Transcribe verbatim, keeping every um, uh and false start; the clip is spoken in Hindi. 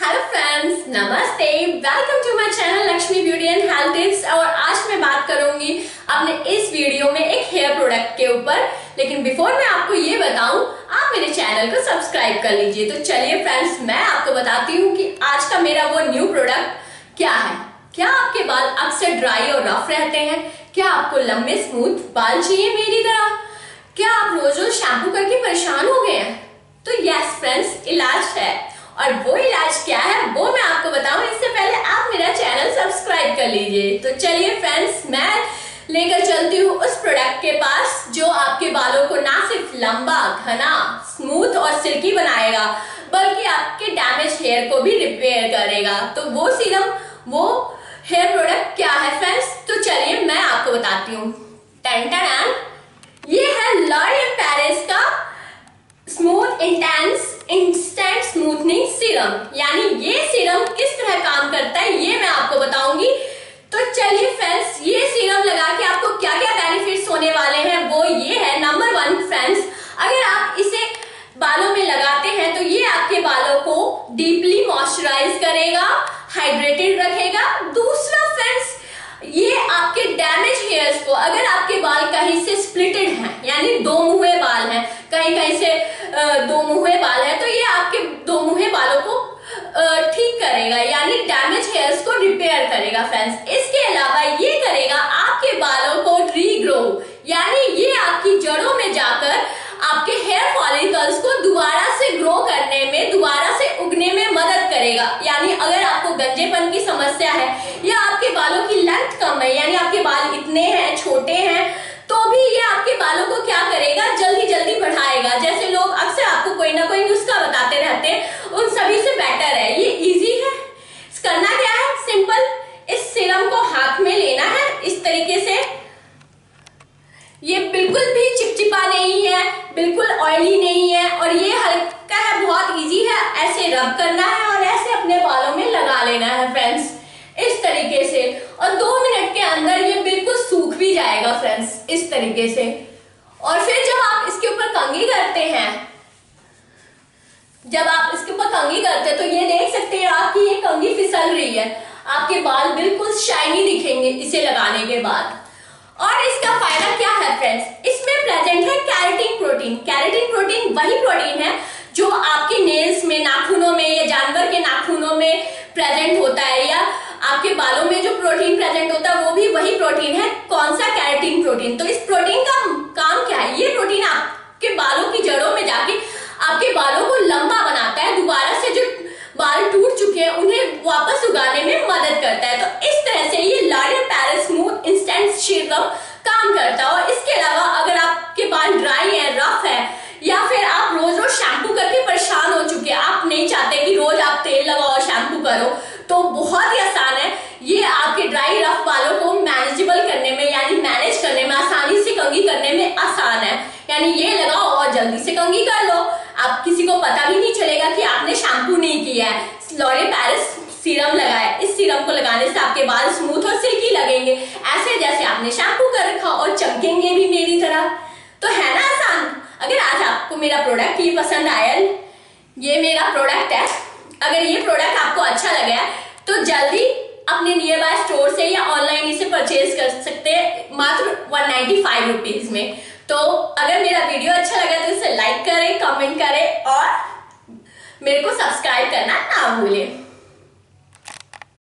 हेलो फ्रेंड्स, नमस्ते, welcome to my channel Lakshmi beauty and health tips. और आज मैं बात करूंगी अपने इस वीडियो में एक हेयर प्रोडक्ट के ऊपर। लेकिन बिफोर मैं आपको ये बताऊं, आप मेरे चैनल को सब्सक्राइब कर लीजिए। तो चलिए फ्रेंड्स, मैं आपको बताती हूँ कि आज का मेरा वो न्यू प्रोडक्ट क्या है। क्या आपके बाल अक्सर ड्राई और रफ रहते हैं? क्या आपको लंबे स्मूथ बाल चाहिए मेरी तरह? क्या आप रोज रोज शैम्पू करके परेशान हो गए हैं? तो यस फ्रेंड्स, इलाज है। और वो इलाज क्या है वो मैं आपको बताऊं, इससे पहले आप मेरा चैनल सब्सक्राइब कर लीजिए। तो चलिए फ्रेंड्स, मैं लेकर चलती हूँ उस प्रोडक्ट के पास जो आपके बालों को ना सिर्फ लंबा, घना, स्मूथ और सिल्की बनाएगा, बल्कि आपके डैमेज हेयर को भी रिपेयर करेगा। तो वो सीरम, वो हेयर प्रोडक्ट क्या है फ्रेंड्स? तो चलिए मैं आपको बताती हूँ। टन टन, ये है लॉरियल पेरिस का smooth intense instant smoothening serum. यानी ये सीरम किस तरह काम करता है ये मैं आपको बताऊंगी। तो चलिए फ्रेंड्स, ये सीरम लगा के आपको क्या क्या बेनिफिट्स होने वाले हैं वो ये है। नंबर वन फ्रेंड्स, अगर आप इसे बालों में लगाते हैं तो ये आपके बालों को डीपली मॉइस्चराइज करेगा, हाइड्रेटेड रखेगा। दूसरा फ्रेंड्स, ये आपके डैमेज हेयर्स को, अगर आपके बाल कहीं से स्प्लिटेड हैं, यानी दो मुहे बाल हैं, कहीं कहीं से दो मुहे बाल है, तो ये आपके दो मुहे बालों को ठीक करेगा, यानी डैमेज हेयर्स को रिपेयर करेगा फ्रेंड्स। इसके अलावा ये करेगा आपके बालों को रीग्रो, यानी ये आपकी जड़ों में जाकर आपके हेयर फॉलिकल्स को दोबारा से ग्रो करने में, दोबारा से उगने में मदद करेगा। यानी अगर आपको गंजेपन की समस्या है या आपके बालों की लेंथ कम है, यानी आपके बाल इतने हैं, छोटे हैं, तो भी ये आपके बालों को क्या करेगा, जल्दी जल्दी बढ़ाएगा। जैसे लोग अक्सर आपको कोई ना कोई नुस्खा बताते रहते हैं, उन सभी से बेटर है, ये इजी है। करना क्या है, सिंपल, इस सीरम को हाथ में लेना है इस तरीके से। ये बिल्कुल भी चिपचिपा नहीं है, बिल्कुल ऑयली नहीं है, और ये हल्का है, बहुत इजी है। ऐसे रब करना है और ऐसे अपने बालों में लगा लेना है फ्रेंड्स, इस तरीके से। और दो मिनट के अंदर ये बिल्कुल सूख भी जाएगा फ्रेंड्स, इस तरीके से। और फिर जब आप इसके ऊपर कंघी करते हैं, जब आप इसके ऊपर कंघी करते हैं तो ये देख सकते हैं आपकी ये कंघी फिसल रही है, आपके बाल बिल्कुल शाइनी दिखेंगे इसे लगाने के बाद। और इसका फायदा क्या है फ्रेंड्स, इसमें प्रेजेंट है कैराटिन प्रोटीन। कैराटिन प्रोटीन वही प्रोटीन है जो आपके नेल्स में, नाखूनों में या जानवर के नाखूनों में प्रेजेंट होता है, या आपके बालों में जो प्रोटीन प्रेजेंट होता है वो भी वही प्रोटीन है। कौन सा? Keratin protein. तो इस प्रोटीन का काम क्या है? ये प्रोटीन आपके बालों की जड़ों में जाके आपके बालों को लंबा बनाता है, दोबारा से जो बाल टूट चुके हैं उन्हें वापस उगाने में मदद करता है। तो इस तरह से ये L'Oreal Paris smooth instant serum काम करता है। और इसके अलावा अगर आपके बाल ड्राई है, रफ है, या फिर आप रोज रोज शैम्पू करके परेशान हो चुके हैं, आप नहीं चाहते कि रोज आप तेल लगाओ, शैम्पू करो, तो बहुत ही आसान है। ये आपके ड्राई रफ बालों को मैनेजेबल करने में, यानी मैनेज करने में, आसानी से कंघी करने में आसान है। यानी ये लगाओ और जल्दी से कंघी कर लो, आप किसी को पता भी नहीं चलेगा कि आपने शैम्पू नहीं किया है, लॉरियल पेरिस सीरम लगाया। इस सीरम को लगाने से आपके बाल स्मूथ और सिल्की लगेंगे, ऐसे जैसे आपने शैम्पू कर रखा, और चमकेंगे भी मेरी तरह। तो है ना आसान। अगर आज आपको मेरा प्रोडक्ट ये पसंद आया, ये मेरा प्रोडक्ट है, अगर ये प्रोडक्ट आपको अच्छा लगा तो जल्दी अपने नियर बाय स्टोर से या ऑनलाइन इसे परचेज कर सकते हैं, मात्र वन नाइन्टी फाइव रुपीज में। तो अगर मेरा वीडियो अच्छा लगा तो इसे लाइक करें, कमेंट करें और मेरे को सब्सक्राइब करना ना भूलें।